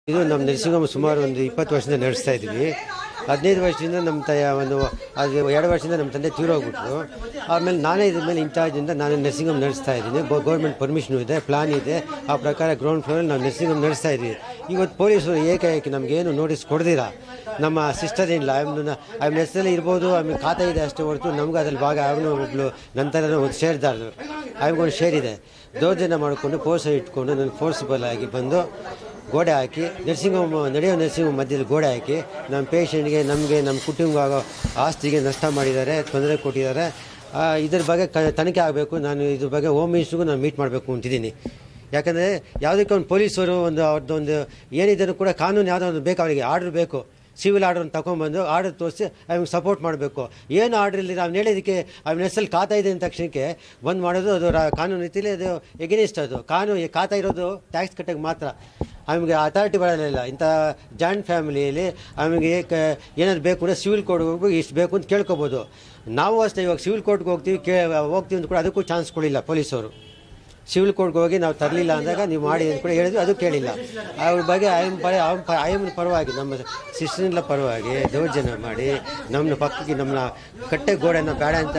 ಇದು ನಮ್ಮ nursing home ಸುಮಾರು ಒಂದು 20 ವರ್ಷದಿಂದ ನಡೆಸ್ತಾ ಇದ್ದೀವಿ. 15 ವರ್ಷದಿಂದ ನಮ್ಮ ಅದು 2 ವರ್ಷದಿಂದ ನಮ್ಮ ತಂದೆ ತೀರೋಗ್ಬಿಟ್ರು. ಆಮೇಲೆ ನಾನೇ ಇದ್ರ ಮೇಲೆ ಇಂಚಾರ್ಜಿಂದ ನಾನು ನರ್ಸಿಂಗ್ ಹೋಮ್ ನಡೆಸ್ತಾ ಇದ್ದೀನಿ. ಗೌರ್ಮೆಂಟ್ ಪರ್ಮಿಷನ್ ಇದೆ, ಪ್ಲಾನ್ ಇದೆ. ಆ ಪ್ರಕಾರ ಗ್ರೌಂಡ್ ಫ್ಲೋರಲ್ಲಿ ನಾವು ನರ್ಸಿಂಗ್ ಹೋಮ್ ನಡೆಸ್ತಾ ಇದ್ವಿ. ಇವತ್ತು ಪೊಲೀಸರು ಏಕಾಏಕಿ ನಮಗೇನು ನೋಟಿಸ್ ಕೊಡ್ದಿರಾ ನಮ್ಮ ಸಿಸ್ಟರ್ ಏನಿಲ್ಲ, ಆಮೇಲೆ ಹೆಸರಲ್ಲಿ ಇರ್ಬೋದು, ಆಮೇಲೆ ಖಾತೆ ಇದೆ ಅಷ್ಟೇ ಹೊರತು ನಮ್ಗೆ ಅದ್ರಲ್ಲಿ ಭಾಗ ಆಗಲೂ ಒಬ್ಬಳು ನಂತರ ಒಂದು ಶೇರ್ದಾರರು ಆಮೇಲೆ ಶೇರ್ ಇದೆ. ದೌರ್ಜನ್ಯ ಮಾಡಿಕೊಂಡು ಪೋರ್ಸರ್ ಇಟ್ಕೊಂಡು ನನಗೆ ಫೋರ್ಸಿಬಲ್ ಆಗಿ ಬಂದು ಗೋಡೆ ಹಾಕಿ ನರ್ಸಿಂಗ್ ಹೋಮ್ ನರ್ಸಿಂಗ್ ಹೋಮ್ ಮಧ್ಯದಲ್ಲಿ ಗೋಡೆ ಹಾಕಿ ನಮ್ಮ ಪೇಷಂಟ್ಗೆ ನಮಗೆ ನಮ್ಮ ಕುಟುಂಬ ಆಗೋ ಆಸ್ತಿಗೆ ನಷ್ಟ ಮಾಡಿದ್ದಾರೆ, ತೊಂದರೆ ಕೊಟ್ಟಿದ್ದಾರೆ. ಇದ್ರ ಬಗ್ಗೆ ತನಿಖೆ ಆಗಬೇಕು. ನಾನು ಇದ್ರ ಬಗ್ಗೆ ಹೋಮ್ ಮಿನಿಸ್ಟ್ರಿಗೂ ನಾನು ಮೀಟ್ ಮಾಡಬೇಕು ಅಂತಿದ್ದೀನಿ. ಯಾಕಂದರೆ ಯಾವುದಕ್ಕೆ ಒಂದು ಪೊಲೀಸರು ಅವ್ರದ್ದೊಂದು ಏನಿದ್ರು ಕೂಡ ಕಾನೂನು ಯಾವುದೋ ಒಂದು ಬೇಕು, ಅವರಿಗೆ ಆರ್ಡ್ರ್ ಬೇಕು. ಸಿವಿಲ್ ಆರ್ಡ್ರನ್ನು ತಗೊಂಡ್ಬಂದು ಆರ್ಡರ್ ತೋರಿಸಿ ಅವ್ನಿಗೆ ಸಪೋರ್ಟ್ ಮಾಡಬೇಕು. ಏನು ಆರ್ಡ್ರ್ ಇಲ್ಲ ಅವ್ನು ಹೇಳಿದ್ದಕ್ಕೆ ಅವನ ಹೆಸರಲ್ಲಿ ಖಾತಾ ಇದೆ ಅಂದ ತಕ್ಷಣಕ್ಕೆ ಬಂದ್ ಮಾಡೋದು ಅದು ಕಾನೂನು ರೀತಿಯಲ್ಲಿ ಅದು ಎಗೇನಿಸ್ಟ್. ಅದು ಕಾನೂನು ಖಾತಾ ಇರೋದು ಟ್ಯಾಕ್ಸ್ ಕಟ್ಟಕ್ಕೆ ಮಾತ್ರ. ಅವನಿಗೆ ಅಥಾರಿಟಿ ಬರೋದಿಲ್ಲ. ಇಂಥ ಜಾಯಿಂಟ್ ಫ್ಯಾಮಿಲಿಯಲ್ಲಿ ಅವನಿಗೆ ಏನಾದ್ರು ಬೇಕು ಅಂದರೆ ಸಿವಿಲ್ ಕೋರ್ಟ್ಗೆ ಹೋಗಿ ಇಷ್ಟು ಬೇಕು ಅಂತ ಕೇಳ್ಕೊಬೋದು. ನಾವು ಅಷ್ಟೇ ಇವಾಗ ಸಿವಿಲ್ ಕೋರ್ಟ್ಗೆ ಹೋಗ್ತೀವಿ ಅಂತ ಕೂಡ ಅದಕ್ಕೂ ಚಾನ್ಸ್ ಕೊಡಿಲ್ಲ ಪೊಲೀಸವರು. ಸಿವಿಲ್ ಕೋರ್ಟ್ಗೆ ಹೋಗಿ ನಾವು ತರಲಿಲ್ಲ ಅಂದಾಗ ನೀವು ಮಾಡಿ ಅಂತ ಕೂಡ ಹೇಳಿದ್ವಿ, ಅದು ಕೇಳಿಲ್ಲ. ಅವ್ರ ಬಗ್ಗೆ ಆಯಮ್ಮನ ಪರವಾಗಿ ನಮ್ಮ ಸಿಸ್ಟರ್ನ ಪರವಾಗಿ ದೌರ್ಜನ್ಯ ಮಾಡಿ ನಮ್ಮ ಪಕ್ಕಕ್ಕೆ ನಮ್ಮನ್ನ ಕಟ್ಟೆ ಗೋಡೆನ ಬೇಡ ಅಂತ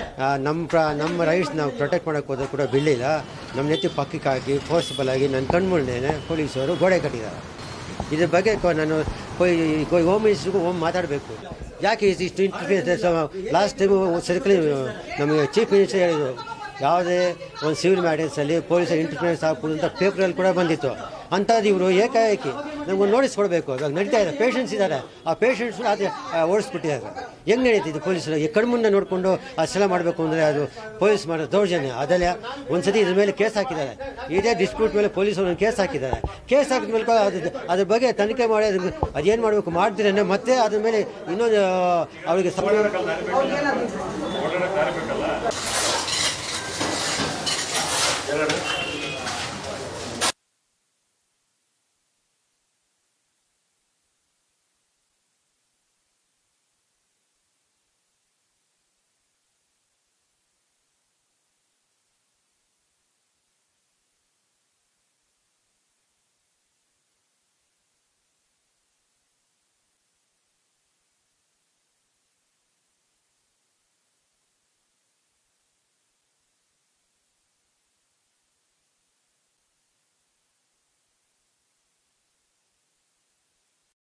ನಮ್ಮ ರೈಟ್ಸ್ ನಾವು ಪ್ರೊಟೆಕ್ಟ್ ಮಾಡೋಕ್ಕೆ ಹೋದಾಗ ಕೂಡ ಬಿಡಲಿಲ್ಲ. ನಮ್ಮ ನೆತ್ತಿ ಪಕ್ಕಕ್ಕೆ ಹಾಕಿ ಫೋರ್ಸಿಬಲ್ ಆಗಿ ನನ್ನ ಕಣ್ಮುಂದೇನೆ ಪೊಲೀಸರು ಗೋಡೆ ಕಟ್ಟಿದ್ದಾರೆ. ಇದ್ರ ಬಗ್ಗೆ ನಾನು ಹೋಮ್ ಮಿನಿಸ್ಟ್ರಿಗೂ ಮಾತಾಡಬೇಕು. ಯಾಕೆ ಇಷ್ಟು ಇಂಟರ್ಫಿಯರೆನ್ಸ್? ಲಾಸ್ಟ್ ಟೈಮು ಸರ್ಕಲ್ ನಮಗೆ ಚೀಫ್ ಮಿನಿಸ್ಟರ್ ಹೇಳಿದರು, ಯಾವುದೇ ಒಂದು ಸಿವಿಲ್ ಮ್ಯಾಟರ್ಸಲ್ಲಿ ಪೊಲೀಸರು ಇಂಟರ್ಫಿಯರೆನ್ಸ್ ಆಗ್ಬೋದು ಅಂತ ಪೇಪರಲ್ಲಿ ಕೂಡ ಬಂದಿತ್ತು. ಅಂಥದ್ದು ಇವರು ಏಕಾಏಕಿ ನಮಗೊಂದು ನೋಟಿಸ್ ಕೊಡಬೇಕು. ಇವಾಗ ನಡೀತಾ ಇದೆ, ಪೇಷಂಟ್ಸ್ ಇದ್ದಾರೆ, ಆ ಪೇಷಂಟ್ಸು ಅದು ಓಡಿಸ್ಬಿಟ್ಟಿದ್ದಾರೆ. ಹೆಂಗೆ ನಡೀತಿದ್ದು? ಪೊಲೀಸರು ಕಣ್ಮುಂದೆ ನೋಡಿಕೊಂಡು ಅಷ್ಟೆಲ್ಲ ಮಾಡಬೇಕು ಅಂದರೆ ಅದು ಪೊಲೀಸ್ ಮಾಡೋ ದೌರ್ಜನ್ಯ. ಅದೆಲ್ಲ ಒಂದು ಸತಿ ಇದ್ರ ಮೇಲೆ ಕೇಸ್ ಹಾಕಿದ್ದಾರೆ. ಇದೇ ಡಿಸ್ಪ್ಯೂಟ್ ಮೇಲೆ ಪೊಲೀಸರು ಕೇಸ್ ಹಾಕಿದ್ದಾರೆ. ಕೇಸ್ ಹಾಕಿದ ಮೇಲೆ ಅದ್ರ ಬಗ್ಗೆ ತನಿಖೆ ಮಾಡಿ ಅದೇನು ಮಾಡಬೇಕು ಮಾಡ್ತೀರ ಮತ್ತೆ ಅದ್ರ ಮೇಲೆ ಇನ್ನೊಂದು ಅವರಿಗೆ Gracias.